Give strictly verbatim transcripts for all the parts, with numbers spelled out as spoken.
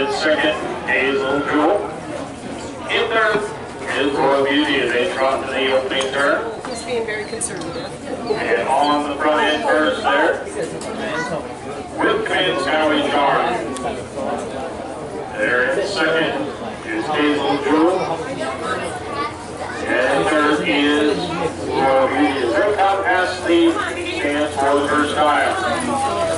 In second, Hazel Jewel. In third is Royal Beauty as they trot to the opening turn. He's being very conservative. And on the front end first there, with Command Skyway Charm. There in second is Hazel Jewel. And third is Royal Beauty as they come past the stands for the first time.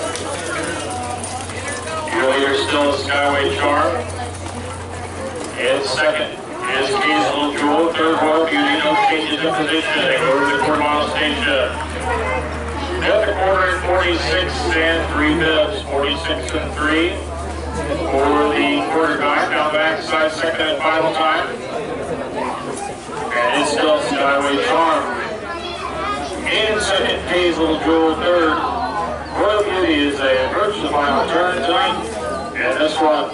Your leader still is Skyway Charm. And second is Hazel Jewel. Third, Royal Beauty. No changes in position. They go to the quarter mile station. At the quarter in forty-six and three fifths. forty-six and three for the quarter time. Now backside second and final time. And it's still Skyway Charm. In second, Hazel Jewel. Third, Royal Beauty as they approach the final turn tonight. And this one,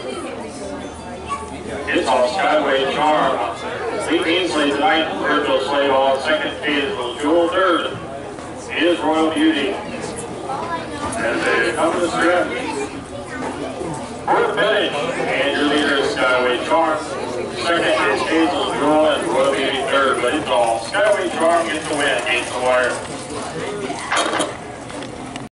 it's all Skyway Charm. Lee Ainsley tonight, Virgil Slade Ball. Second, Hazel Jewel. Third is Royal Beauty. As they come to the stretch. Fourth finish, and your leader is Skyway Charm. Second is Hazel Jewel and Royal Beauty third, but it's all Skyway Charm gets the win, eight to wire.